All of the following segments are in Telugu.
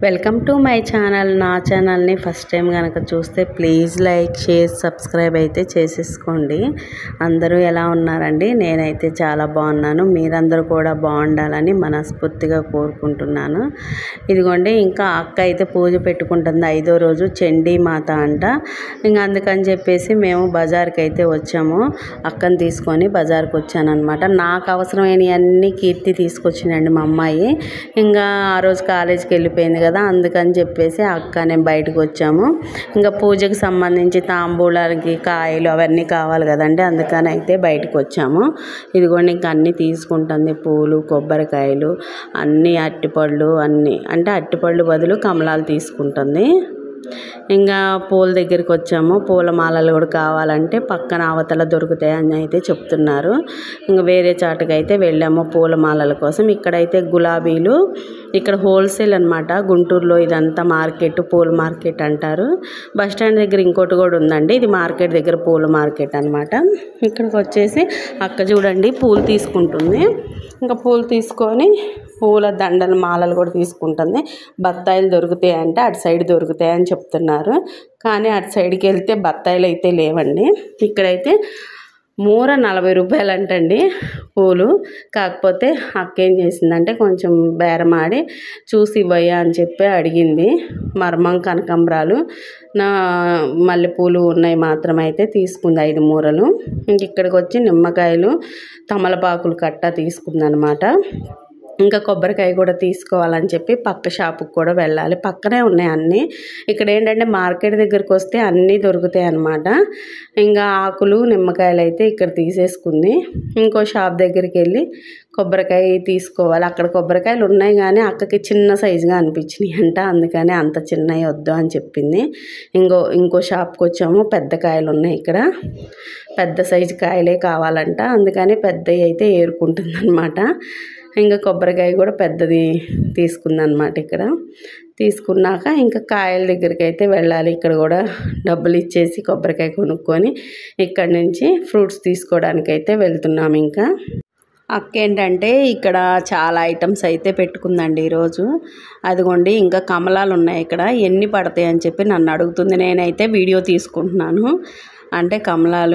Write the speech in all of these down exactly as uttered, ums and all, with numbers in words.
Welcome to my channel. నా ఛానల్ని ఫస్ట్ టైం కనుక చూస్తే ప్లీజ్ లైక్ షేర్ సబ్స్క్రైబ్ అయితే చేసేసుకోండి. అందరూ ఎలా ఉన్నారండి? నేనైతే చాలా బాగున్నాను. మీరందరూ కూడా బాగుండాలని మనస్ఫూర్తిగా కోరుకుంటున్నాను. ఇదిగోండి, ఇంకా అక్క అయితే పూజ పెట్టుకుంటుంది. ఐదో రోజు చండీ మాత అంట. ఇంకా అందుకని చెప్పేసి మేము బజార్కి అయితే వచ్చాము. అక్కని తీసుకొని బజార్కి వచ్చానమాట. నాకు అవసరమైనవన్నీ కీర్తి తీసుకొచ్చిందండి మా అమ్మాయి. ఇంకా ఆ రోజు కాలేజీకి వెళ్ళిపోయింది కదా, అందుకని చెప్పేసి అక్క నేను బయటకు వచ్చాము. ఇంకా పూజకి సంబంధించి తాంబూలాలకి కాయలు అవన్నీ కావాలి కదండి, అందుకని అయితే బయటకు వచ్చాము. ఇదిగోండి, ఇంకా అన్నీ తీసుకుంటుంది. పూలు, కొబ్బరికాయలు, అన్నీ అరటిపళ్ళు, అన్నీ అంటే అరటిపళ్ళు బదులు కమలాలు తీసుకుంటుంది. ఇంకా పూల దగ్గరికి వచ్చాము. పూల మాలలు కూడా కావాలంటే పక్కన అవతల దొరుకుతాయని అయితే చెప్తున్నారు. ఇంకా వేరే చాటుకు అయితే వెళ్ళాము పూల మాలల కోసం. ఇక్కడైతే గులాబీలు, ఇక్కడ హోల్సేల్ అనమాట. గుంటూరులో ఇదంతా మార్కెట్, పూల మార్కెట్ అంటారు. బస్ స్టాండ్ దగ్గర ఇంకోటి కూడా ఉందండి, ఇది మార్కెట్ దగ్గర పూల మార్కెట్ అనమాట. ఇక్కడికి వచ్చేసి అక్క చూడండి పూలు తీసుకుంటుంది. ఇంకా పూలు తీసుకొని పూల దండలు మాలలు కూడా తీసుకుంటుంది. బత్తాయిలు దొరుకుతాయి అంటే అటు సైడ్ దొరుకుతాయి అని చెప్తున్నారు, కానీ అటు సైడ్కి వెళ్తే బత్తాయిలు అయితే లేవండి. ఇక్కడైతే మూర నలభై రూపాయలు అంటండి పూలు. కాకపోతే అక్క ఏం చేసిందంటే కొంచెం బేరమాడి చూసి ఇవ్వయ్యా అని చెప్పి అడిగింది. మర్మం కనకాంబరాలు, నా మల్లెపూలు ఉన్నాయి మాత్రం అయితే తీసుకుంది ఐదు మూరలు. ఇంక ఇక్కడికి వచ్చి నిమ్మకాయలు, తమలపాకులు కట్ట తీసుకుందనమాట. ఇంకా కొబ్బరికాయ కూడా తీసుకోవాలని చెప్పి పక్క షాపుకి కూడా వెళ్ళాలి. పక్కనే ఉన్నాయి అన్నీ. ఇక్కడ ఏంటంటే మార్కెట్ దగ్గరికి వస్తే అన్నీ దొరుకుతాయి అన్నమాట. ఇంకా ఆకులు, నిమ్మకాయలు అయితే ఇక్కడ తీసేసుకుంది. ఇంకో షాప్ దగ్గరికి వెళ్ళి కొబ్బరికాయ తీసుకోవాలి. అక్కడ కొబ్బరికాయలు ఉన్నాయి కానీ అక్కకి చిన్న సైజుగా అనిపించినాయి అంట, అందుకని అంత చిన్నవి వద్దు అని చెప్పింది. ఇంకో ఇంకో షాప్కి వచ్చాము. పెద్ద కాయలు ఉన్నాయి ఇక్కడ, పెద్ద సైజు కాయలే కావాలంట, అందుకని పెద్దవి అయితే ఏరుకుంటుంది అనమాట. ఇంకా కొబ్బరికాయ కూడా పెద్దది తీసుకుందనమాట. ఇక్కడ తీసుకున్నాక ఇంకా కాయల దగ్గరికి అయితే వెళ్ళాలి. ఇక్కడ కూడా డబ్బులు ఇచ్చేసి కొబ్బరికాయ కొనుక్కొని ఇక్కడి నుంచి ఫ్రూట్స్ తీసుకోవడానికి అయితే వెళ్తున్నాము. ఇంకా అక్క ఏంటంటే ఇక్కడ చాలా ఐటమ్స్ అయితే పెట్టుకుందండి ఈరోజు. అదిగోండి, ఇంకా కమలాలు ఉన్నాయి ఇక్కడ, ఎన్ని పడతాయి అని చెప్పి నన్ను అడుగుతుంది. నేనైతే వీడియో తీసుకుంటున్నాను. అంటే కమలాలు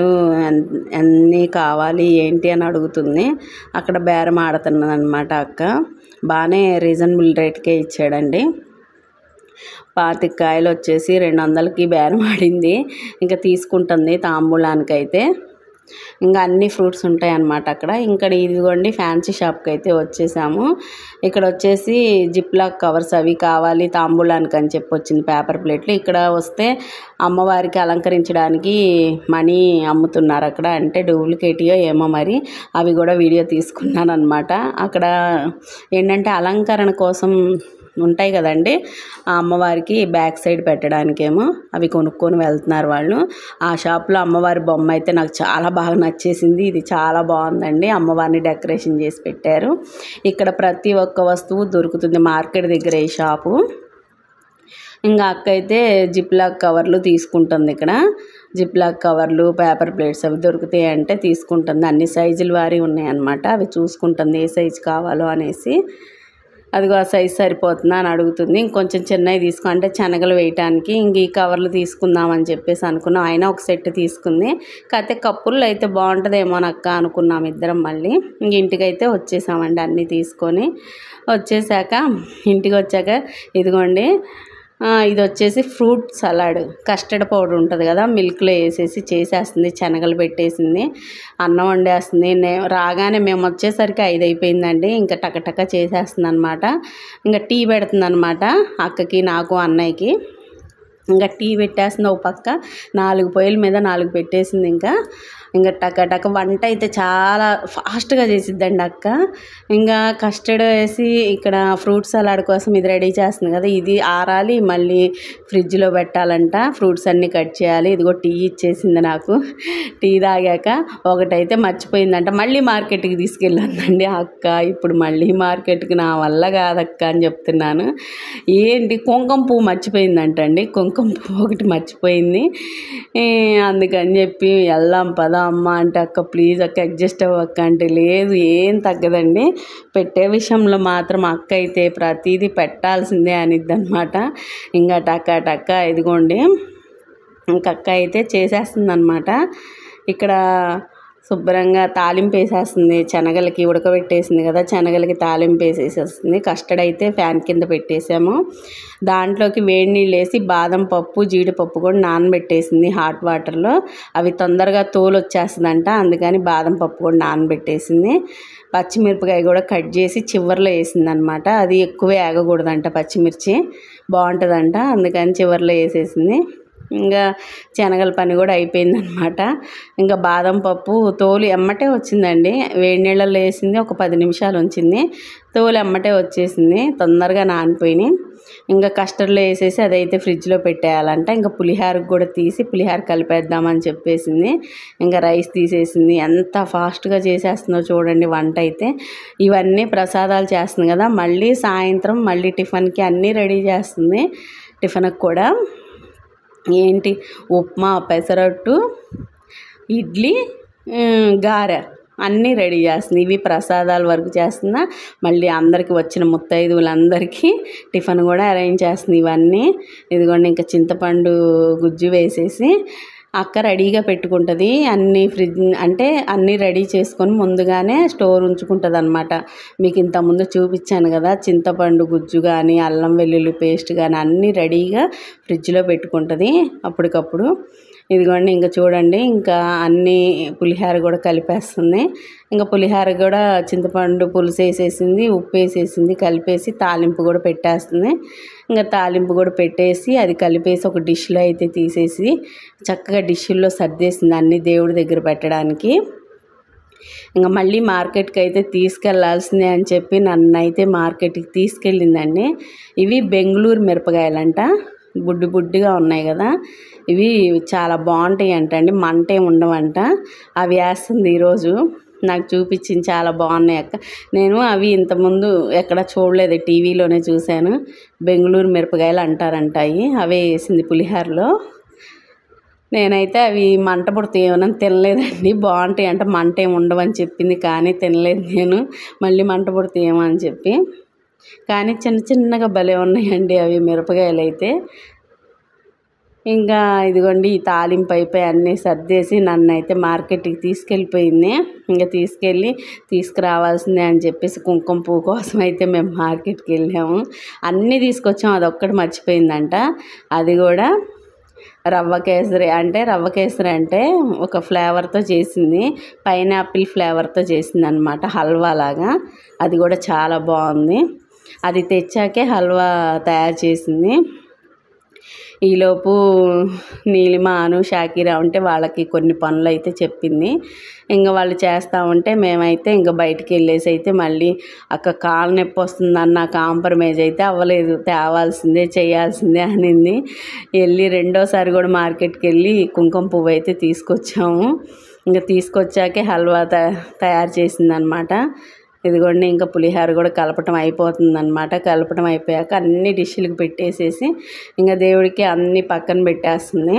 ఎన్ని కావాలి ఏంటి అని అడుగుతుంది. అక్కడ బేరం ఆడుతున్నది అనమాట అక్క. బాగానే రీజనబుల్ రేట్కే ఇచ్చాడండి. పాతిక కాయలు వచ్చేసి రెండు వందలకి బేరం ఆడింది. ఇంకా తీసుకుంటుంది తాంబూలానికి అయితే. ఇంకా అన్ని ఫ్రూట్స్ ఉంటాయి అన్నమాట అక్కడ. ఇక్కడ ఇదిగోండి ఫ్యాన్సీ షాప్కి అయితే వచ్చేసాము. ఇక్కడ వచ్చేసి జిప్లాక్ కవర్స్ అవి కావాలి తాంబూలానికి అని చెప్పి వచ్చింది, పేపర్ ప్లేట్లు. ఇక్కడ వస్తే అమ్మవారికి అలంకరించడానికి మనీ అమ్ముతున్నారు అక్కడ, అంటే డూప్లికేటియో ఏమో మరి. అవి కూడా వీడియో తీసుకున్నాను అనమాట. అక్కడ ఏంటంటే అలంకరణ కోసం ఉంటాయి కదండి, ఆ అమ్మవారికి బ్యాక్ సైడ్ పెట్టడానికేమో అవి కొనుక్కొని వెళ్తున్నారు వాళ్ళు. ఆ షాప్లో అమ్మవారి బొమ్మ అయితే నాకు చాలా బాగా నచ్చేసింది. ఇది చాలా బాగుందండి, అమ్మవారిని డెకరేషన్ చేసి పెట్టారు. ఇక్కడ ప్రతి ఒక్క వస్తువు దొరుకుతుంది మార్కెట్ దగ్గర ఈ షాపు. ఇంకా అక్క అయితే జిప్లాక్ కవర్లు తీసుకుంటుంది. ఇక్కడ జిప్లాక్ కవర్లు, పేపర్ ప్లేట్స్ అవి దొరుకుతాయి అంటే తీసుకుంటుంది. అన్ని సైజులు వారి ఉన్నాయి అన్నమాట. అవి చూసుకుంటుంది ఏ సైజు కావాలో అనేసి. అదిగో ఆ సైజు సరిపోతుందా అని అడుగుతుంది. ఇంకొంచెం చిన్నవి తీసుకో అంటే శనగలు వేయటానికి ఇంక ఈ కవర్లు తీసుకుందామని చెప్పేసి అనుకున్నాం. అయినా ఒక సెట్ తీసుకుంది. కాకపోతే కప్పుల్లో అయితే బాగుంటుందేమో అక్క అనుకున్నాం ఇద్దరం. మళ్ళీ ఇంక ఇంటికైతే వచ్చేసామండి అన్నీ తీసుకొని. వచ్చేసాక ఇంటికి వచ్చాక ఇదిగోండి, ఇది వచ్చేసి ఫ్రూట్ సలాడ్. కస్టర్డ్ పౌడర్ ఉంటుంది కదా, మిల్క్లో వేసేసి చేసేస్తుంది. శనగలు పెట్టేసింది, అన్నం వండేస్తుంది. నే రాగానే మేము వచ్చేసరికి ఐదు అయిపోయిందండి. ఇంకా టకటక చేసేస్తుంది అనమాట. ఇంకా టీ పెడుతుంది అనమాట అక్కకి, నాకు, అన్నయ్యకి. ఇంకా టీ పెట్టేస్తుంది ఒక పక్క. నాలుగు పొయ్యిల మీద నాలుగు పెట్టేసింది. ఇంకా ఇంకా టక టక వంట అయితే చాలా ఫాస్ట్గా చేసిద్దండి అక్క. ఇంకా కస్టర్డ్ వేసి ఇక్కడ ఫ్రూట్ సలాడ్ కోసం ఇది రెడీ చేస్తుంది కదా, ఇది ఆరాలి మళ్ళీ ఫ్రిడ్జ్లో పెట్టాలంట. ఫ్రూట్స్ అన్నీ కట్ చేయాలి. ఇదిగో టీ ఇచ్చేసింది నాకు. టీ తాగాక ఒకటైతే మర్చిపోయిందంట, మళ్ళీ మార్కెట్కి తీసుకెళ్ళానండి అక్క. ఇప్పుడు మళ్ళీ మార్కెట్కి నా వల్ల కాదక్క అని చెప్తున్నాను. ఏంటి కుంకుమ పువ్వు మర్చిపోయిందంటండి, కుంకుమ పువ్వు ఒకటి మర్చిపోయింది. అందుకని చెప్పి వెళ్దాం పదా అమ్మ అంటే అక్క ప్లీజ్ అక్క అడ్జస్ట్ అవ్వక్క అంటే లేదు ఏం తగ్గదండి, పెట్టే విషయంలో మాత్రం అక్క అయితే ప్రతిదీ పెట్టాల్సిందే అనిద్ది అనమాట. ఇంకా టక్క టక్క ఇదిగోండి ఇంక అక్క అయితే చేసేస్తుంది అనమాట. ఇక్కడ శుభ్రంగా తాలింపు వేసేస్తుంది, శనగలకి ఉడకబెట్టేసింది కదా, శనగలకి తాలింపు వేసేసేస్తుంది. కస్టర్డ్ అయితే ఫ్యాన్ కింద పెట్టేసాము, దాంట్లోకి వేడి నీళ్ళు వేసి బాదం పప్పు జీడిపప్పు కూడా నానబెట్టేసింది హాట్ వాటర్లో. అవి తొందరగా తోలు వచ్చేస్తుందంట, అందుకని బాదం పప్పు కూడా నానబెట్టేసింది. పచ్చిమిరపకాయ కూడా కట్ చేసి చివర్లో వేసింది అనమాట, అది ఎక్కువే ఆగకూడదంట, పచ్చిమిర్చి బాగుంటుందంట, అందుకని చివర్లో వేసేసింది. ఇంకా శనగల పని కూడా అయిపోయిందనమాట. ఇంకా బాదం పప్పు తోలు ఎమ్మటే వచ్చిందండి, వేడి నీళ్ళల్లో వేసింది, ఒక పది నిమిషాలు ఉంచింది, తోలు ఎమ్మటే వచ్చేసింది, తొందరగా నానిపోయినాయి. ఇంకా కస్టర్డ్లో వేసేసి అదైతే ఫ్రిడ్జ్లో పెట్టేయాలంట. ఇంకా పులిహోరకు కూడా తీసి పులిహోర కలిపేద్దామని చెప్పేసింది. ఇంకా రైస్ తీసేసింది. ఎంత ఫాస్ట్గా చేసేస్తుందో చూడండి వంట అయితే. ఇవన్నీ ప్రసాదాలు చేస్తుంది కదా, మళ్ళీ సాయంత్రం మళ్ళీ టిఫిన్కి అన్నీ రెడీ చేస్తుంది. టిఫిన్కి కూడా ఏంటి ఉప్మా, పెసరట్టు, ఇడ్లీ, గారె అన్నీ రెడీ చేస్తుంది. ఇవి ప్రసాదాల వరకు చేస్తున్నా, మళ్ళీ అందరికి వచ్చిన ముత్తైదువులందరికీ టిఫిన్ కూడా అరేంజ్ చేస్తుంది. ఇవన్నీ ఇదిగోండి ఇంకా చింతపండు గుజ్జు వేసేసి అక్క రెడీగా పెట్టుకుంటుంది. అన్నీ ఫ్రిడ్జ్ అంటే అన్నీ రెడీ చేసుకొని ముందుగానే స్టోర్ ఉంచుకుంటుంది అనమాట. మీకు ఇంతకుముందు చూపించాను కదా, చింతపండు గుజ్జు కానీ అల్లం వెల్లుల్లి పేస్ట్ కానీ అన్నీ రెడీగా ఫ్రిడ్జ్లో పెట్టుకుంటుంది అప్పటికప్పుడు. ఇదిగోండి ఇంకా చూడండి, ఇంకా అన్నీ పులిహోర కూడా కలిపేస్తుంది. ఇంకా పులిహోర కూడా చింతపండు పులుసు వేసేసింది, ఉప్పు వేసేసింది, కలిపేసి తాలింపు కూడా పెట్టేస్తుంది. ఇంకా తాలింపు కూడా పెట్టేసి అది కలిపేసి ఒక డిష్లో అయితే తీసేసి చక్కగా డిష్లో సర్దేసింది అన్నీ దేవుడి దగ్గర పెట్టడానికి. ఇంకా మళ్ళీ మార్కెట్కి అయితే తీసుకెళ్లాల్సిందే అని చెప్పి నన్ను అయితే మార్కెట్కి తీసుకెళ్ళిందండి. ఇవి బెంగళూరు మిరపకాయలంట, బుడ్డి బుడ్డిగా ఉన్నాయి కదా, ఇవి చాలా బాగుంటాయి అంటండి, మంటే ఉండవంట. అవి వేస్తుంది ఈరోజు, నాకు చూపించింది, చాలా బాగున్నాయి అక్క. నేను అవి ఇంతకుముందు ఎక్కడ చూడలేదు, టీవీలోనే చూశాను. బెంగళూరు మిరపకాయలు అంటారంట, అవి అవే వేసింది పులిహోరలో. నేనైతే అవి మంట పుడితే ఏమన్నా తినలేదండి, బాగుంటాయి అంటే మంట ఏమి ఉండవని చెప్పింది, కానీ తినలేదు నేను, మళ్ళీ మంట పుడితే ఏమో అని చెప్పి. కానీ చిన్న చిన్నగా భలే ఉన్నాయండి అవి మిరపకాయలు అయితే. ఇంకా ఇదిగోండి ఈ తాలింపు అయిపోయి అన్నీ సర్దేసి నన్ను అయితే మార్కెట్కి తీసుకెళ్ళిపోయింది. ఇంకా తీసుకెళ్ళి తీసుకురావాల్సిందే అని చెప్పేసి కుంకుమ పువ్వు కోసం అయితే మేము మార్కెట్కి వెళ్ళాము. అన్నీ తీసుకొచ్చాము, అదొక్కటి మర్చిపోయిందంట. అది కూడా రవ్వ కేసరి అంటే రవ్వ కేసరి అంటే ఒక ఫ్లేవర్తో చేసింది, పైనాపిల్ ఫ్లేవర్తో చేసింది అనమాట, హల్వా లాగా. అది కూడా చాలా బాగుంది. అది తెచ్చాకే హల్వా తయారు చేసింది. ఈలోపు నీలిమ, అను, షాకిరా ఉంటే వాళ్ళకి కొన్ని పనులు అయితే చెప్పింది. ఇంకా వాళ్ళు చేస్తూ ఉంటే మేమైతే ఇంకా బయటికి వెళ్ళేసి అయితే మళ్ళీ అక్క కాలు నొప్పి వస్తుందన్న కాంప్రమైజ్ అయితే అవ్వలేదు, తేవాల్సిందే చేయాల్సిందే అనింది. వెళ్ళి రెండోసారి కూడా మార్కెట్కి వెళ్ళి కుంకుమ పువ్వు అయితే తీసుకొచ్చాము. ఇంకా తీసుకొచ్చాకే హల్వా తయారు చేసిందనమాట. ఇదిగోండి ఇంకా పులిహోర కూడా కలపటం అయిపోతుందన్నమాట. కలపటం అయిపోయాక అన్ని డిష్లకు పెట్టేసేసి ఇంకా దేవుడికి అన్నీ పక్కన పెట్టేస్తుంది.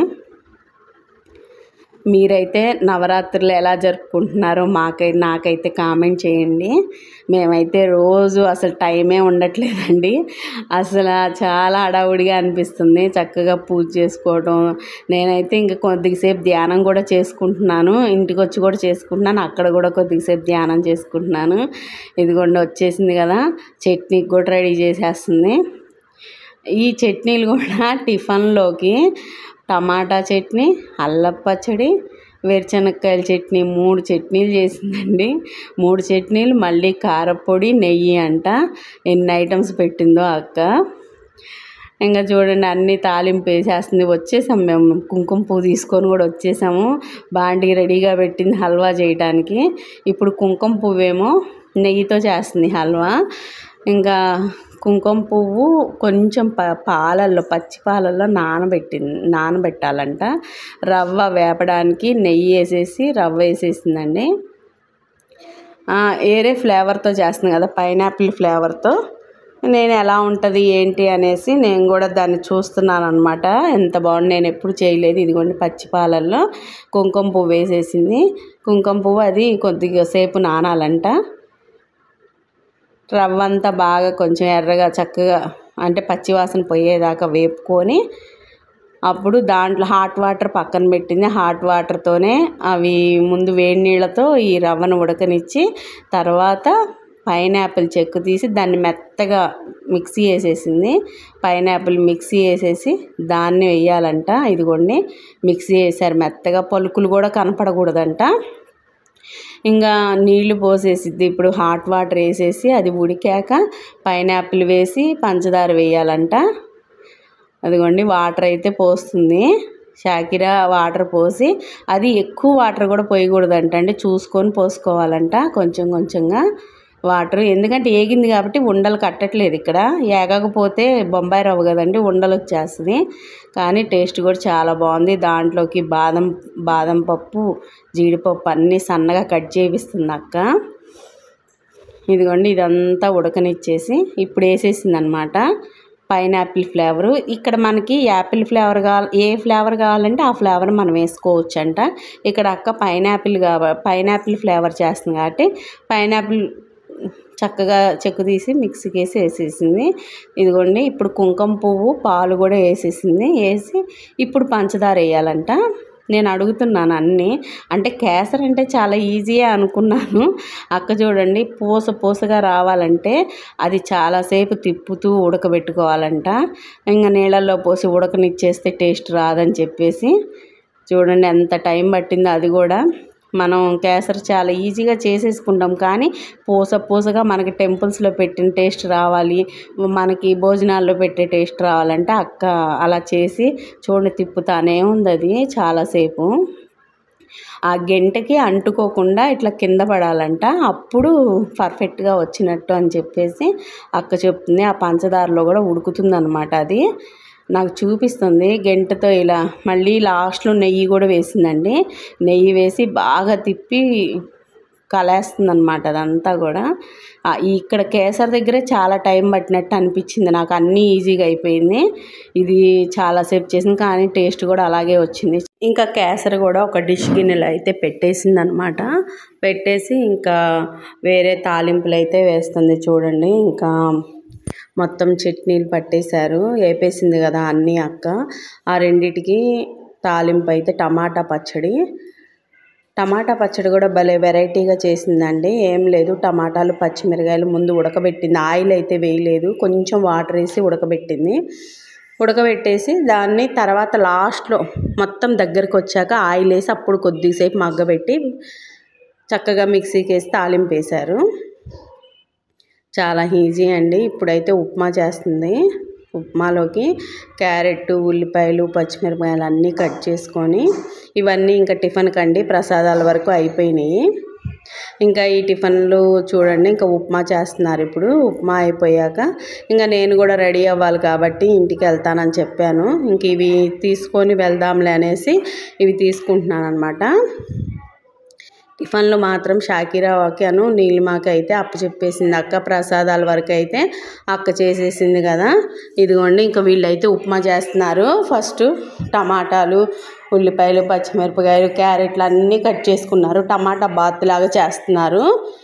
మీరైతే నవరాత్రులు ఎలా జరుపుకుంటున్నారో మాకై నాకైతే కామెంట్ చేయండి. మేమైతే రోజు అసలు టైమే ఉండట్లేదండి, అసలు చాలా హడావుడిగా అనిపిస్తుంది. చక్కగా పూజ చేసుకోవడం, నేనైతే ఇంకా కొద్దిసేపు ధ్యానం కూడా చేసుకుంటున్నాను, ఇంటికి వచ్చి కూడా చేసుకుంటున్నాను, అక్కడ కూడా కొద్దిసేపు ధ్యానం చేసుకుంటున్నాను. ఇదిగోండి వచ్చేసింది కదా, చట్నీకి కూడా రెడీ చేసేస్తుంది. ఈ చట్నీలు కూడా టిఫిన్లోకి టమాటా చట్నీ, అల్లం పచ్చడి, వేరుశనక్కాయల చట్నీ, మూడు చట్నీలు చేసిందండి. మూడు చట్నీలు, మళ్ళీ కారపొడి, నెయ్యి అంట. ఎన్ని ఐటమ్స్ పెట్టిందో అక్క. ఇంకా చూడండి అన్నీ తాలింపు వేసేస్తుంది. వచ్చేసాము మేము, కుంకుమ పువ్వు తీసుకొని కూడా వచ్చేసాము. బాండి రెడీగా పెట్టింది హల్వా చేయడానికి. ఇప్పుడు కుంకుమ పువ్వేమో నెయ్యితో చేస్తుంది హల్వా. ఇంకా కుంకుమ పువ్వు కొంచెం ప పాలల్లో పచ్చి పాలల్లో నానబెట్టింది నానబెట్టాలంట. రవ్వ వేపడానికి నెయ్యి వేసేసి రవ్వ వేసేసిందండి. వేరే ఫ్లేవర్తో చేస్తుంది కదా, పైనాపిల్ ఫ్లేవర్తో. నేను ఎలా ఉంటుంది ఏంటి అనేసి నేను కూడా దాన్ని చూస్తున్నాను అనమాట. ఎంత బాగుంది, నేను ఎప్పుడు చేయలేదు. ఇదిగోండి పచ్చి పాలల్లో కుంకుమ పువ్వు వేసేసింది. కుంకుమ పువ్వు అది కొద్దిగా సేపు నానాలంట. రవ్వ అంతా బాగా కొంచెం ఎర్రగా చక్కగా అంటే పచ్చివాసన పోయేదాకా వేపుకొని అప్పుడు దాంట్లో హాట్ వాటర్ పక్కన పెట్టింది. హాట్ వాటర్తోనే అవి ముందు వేడి నీళ్ళతో ఈ రవ్వను ఉడకనిచ్చి తర్వాత పైనాపిల్ చెక్కు తీసి దాన్ని మెత్తగా మిక్సీ వేసేసింది. పైనాపిల్ మిక్సీ వేసేసి దాన్ని వేయాలంట. ఇదిగోండి మిక్సీ వేసారు మెత్తగా, పలుకులు కూడా కనపడకూడదంట. ఇంకా నీళ్లు పోసేసిద్ది. ఇప్పుడు హాట్ వాటర్ వేసేసి అది ఉడికాక పైనాపిల్ వేసి పంచదార వేయాలంట. అదిగోండి వాటర్ అయితే పోస్తుంది షాకిరా. వాటర్ పోసి అది ఎక్కువ వాటర్ కూడా పోయకూడదంట అండి, చూసుకొని పోసుకోవాలంట కొంచెం కొంచెంగా వాటర్. ఎందుకంటే ఏగింది కాబట్టి ఉండలు కట్టట్లేదు. ఇక్కడ ఏగకపోతే బొంబాయి రవ్వ కదండి, ఉండలు వచ్చేస్తుంది. కానీ టేస్ట్ కూడా చాలా బాగుంది. దాంట్లోకి బాదం బాదం పప్పు జీడిపప్పు అన్నీ సన్నగా కట్ చేపిస్తుంది అక్క. ఇదిగోండి ఇదంతా ఉడకనిచ్చేసి ఇప్పుడు వేసేసింది అనమాట పైనాపిల్ ఫ్లేవరు. ఇక్కడ మనకి యాపిల్ ఫ్లేవర్ కావాలి, ఏ ఫ్లేవర్ కావాలంటే ఆ ఫ్లేవర్ మనం వేసుకోవచ్చు అంట. ఇక్కడ అక్క పైనాపిల్ కావ పైనాపిల్ ఫ్లేవర్ చేస్తుంది కాబట్టి పైనాపిల్ చక్కగా చెక్కు తీసి మిక్సీకి వేసి వేసేసింది. ఇదిగోండి ఇప్పుడు కుంకుమ పువ్వు పాలు కూడా వేసేసింది. వేసి ఇప్పుడు పంచదార వేయాలంట. నేను అడుగుతున్నాను అన్నీ, అంటే కేసరి అంటే చాలా ఈజీయే అనుకున్నాను. అక్క చూడండి పూస పూసగా రావాలంటే అది చాలాసేపు తిప్పుతూ ఉడకబెట్టుకోవాలంట. ఇంకా నీళ్ళల్లో పోసి ఉడకనిచ్చేస్తే టేస్ట్ రాదని చెప్పేసి చూడండి ఎంత టైం పట్టిందో. అది కూడా మనం కేసరి చాలా ఈజీగా చేసేసుకుంటాం, కానీ పూస పూసగా మనకి టెంపుల్స్లో పెట్టిన టేస్ట్ రావాలి, మనకి భోజనాల్లో పెట్టే టేస్ట్ రావాలంటే అక్క అలా చేసి చూడండి తిప్పుతానే ఉంది అది చాలాసేపు. ఆ గెంటకి అంటుకోకుండా ఇట్లా కింద పడాలంట, అప్పుడు పర్ఫెక్ట్గా వచ్చినట్టు అని చెప్పేసి అక్క చెప్తుంది. ఆ పంచదారలో కూడా ఉడుకుతుంది అనమాట. అది నాకు చూపిస్తుంది గెంటతో ఇలా. మళ్ళీ లాస్ట్లో నెయ్యి కూడా వేసిందండి. నెయ్యి వేసి బాగా తిప్పి కలేస్తుంది అనమాట అదంతా కూడా. ఇక్కడ కేసరి దగ్గరే చాలా టైం పట్టినట్టు అనిపించింది నాకు. అన్నీ ఈజీగా అయిపోయింది. ఇది చాలాసేపు చేసింది కానీ టేస్ట్ కూడా అలాగే వచ్చింది. ఇంకా కేసరి కూడా ఒక డిష్ గిన్నెలో అయితే పెట్టేసింది అనమాట. పెట్టేసి ఇంకా వేరే తాలింపులు అయితే వేస్తుంది చూడండి. ఇంకా మొత్తం చట్నీలు పట్టేశారు, వేపేసింది కదా అన్నీ అక్క. ఆ రెండిటికి తాలింపు అయితే టమాటా పచ్చడి. టమాటా పచ్చడి కూడా భలే వెరైటీగా చేసిందండి. ఏం లేదు, టమాటాలు పచ్చిమిరకాయలు ముందు ఉడకబెట్టింది. ఆయిల్ అయితే వేయలేదు, కొంచెం వాటర్ వేసి ఉడకబెట్టింది. ఉడకబెట్టేసి దాన్ని తర్వాత లాస్ట్లో మొత్తం దగ్గరికి వచ్చాక ఆయిల్ వేసి అప్పుడు కొద్దిసేపు మగ్గబెట్టి చక్కగా మిక్సీకి వేసి తాలింపు వేశారు. చాలా ఈజీ అండి. ఇప్పుడైతే ఉప్మా చేస్తుంది. ఉప్మాలోకి క్యారెట్, ఉల్లిపాయలు, పచ్చిమిరపకాయలు అన్నీ కట్ చేసుకొని ఇవన్నీ ఇంకా టిఫిన్ కండి ప్రసాదాల వరకు అయిపోయినాయి. ఇంకా ఈ టిఫిన్లు చూడండి ఇంకా ఉప్మా చేస్తున్నారు. ఇప్పుడు ఉప్మా అయిపోయాక ఇంకా నేను కూడా రెడీ అవ్వాలి కాబట్టి ఇంటికి వెళ్తానని చెప్పాను. ఇంక ఇవి తీసుకొని వెళ్దాంలే అనేసి ఇవి తీసుకుంటున్నాను అనమాట. టిఫిన్లు మాత్రం షాకిరాకి నీలిమాకి అయితే అప్పు చెప్పేసింది అక్క. ప్రసాదాల వరకు అయితే అక్క చేసేసింది కదా. ఇదిగోండి ఇంకా వీళ్ళైతే ఉప్మా చేస్తున్నారు. ఫస్ట్ టమాటాలు, ఉల్లిపాయలు, పచ్చిమిరపకాయలు, క్యారెట్లు అన్నీ కట్ చేసుకున్నారు. టమాటా బాత్ లాగా చేస్తున్నారు.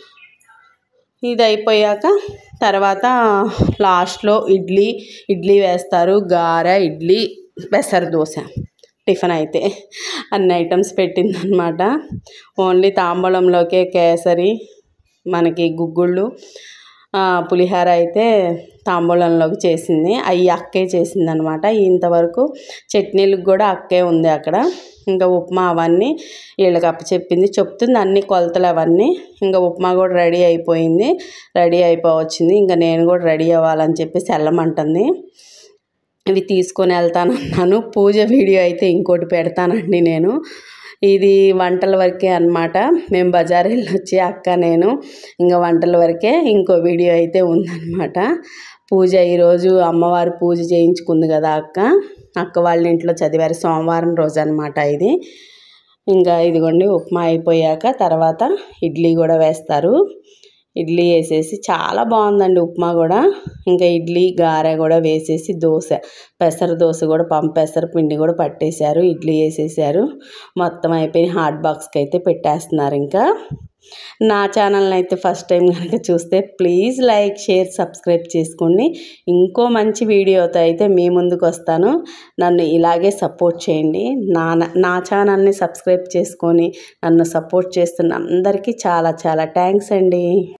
ఇది అయిపోయాక తర్వాత లాస్ట్లో ఇడ్లీ ఇడ్లీ వేస్తారు. గారె, ఇడ్లీ, పెసర దోశ టిఫిన్ అయితే అన్ని ఐటమ్స్ పెట్టిందనమాట. ఓన్లీ తాంబూలంలోకే కేసరి, మనకి గుగ్గుళ్ళు, పులిహార అయితే తాంబూలంలోకి చేసింది. అవి అక్కే చేసిందనమాట. ఇంతవరకు చట్నీలకు కూడా అక్కే ఉంది అక్కడ. ఇంకా ఉప్మా అవన్నీ వీళ్ళకి అప్పు చెప్పింది, చెప్తుంది అన్ని కొలతలు అవన్నీ. ఇంకా ఉప్మా కూడా రెడీ అయిపోయింది, రెడీ అయిపోవచ్చింది. ఇంకా నేను కూడా రెడీ అవ్వాలని చెప్పేసి వెళ్ళమంటుంది. ఇవి తీసుకొని వెళ్తానన్నాను. పూజ వీడియో అయితే ఇంకోటి పెడతానండి నేను. ఇది వంటల వరకే అనమాట. మేము బజార్ వెళ్ళి వచ్చి అక్క నేను ఇంకా వంటల వరకే. ఇంకో వీడియో అయితే ఉందన్నమాట. పూజ ఈరోజు అమ్మవారు పూజ చేయించుకుంది కదా అక్క. అక్క వాళ్ళ ఇంట్లో చదివారు, సోమవారం రోజు అనమాట ఇది. ఇంకా ఇదిగోండి ఉప్మా అయిపోయాక తర్వాత ఇడ్లీ కూడా వేస్తారు. ఇడ్లీ వేసేసి చాలా బాగుందండి ఉప్మా కూడా. ఇంకా ఇడ్లీ గారె కూడా వేసేసి దోశ పెసర దోశ కూడా పంప పెసర పిండి కూడా పట్టేశారు, ఇడ్లీ వేసేసారు. మొత్తం అయిపోయి హాట్ బాక్స్కి అయితే పెట్టేస్తున్నారు. ఇంకా నా ఛానల్ని అయితే ఫస్ట్ టైం కనుక చూస్తే ప్లీజ్ లైక్ షేర్ సబ్స్క్రైబ్ చేసుకోండి. ఇంకో మంచి వీడియోతో అయితే మీ ముందుకు వస్తాను. నన్ను ఇలాగే సపోర్ట్ చేయండి. నా నా ఛానల్ని సబ్స్క్రైబ్ చేసుకొని నన్ను సపోర్ట్ చేస్తున్న అందరికీ చాలా చాలా థ్యాంక్స్ అండి.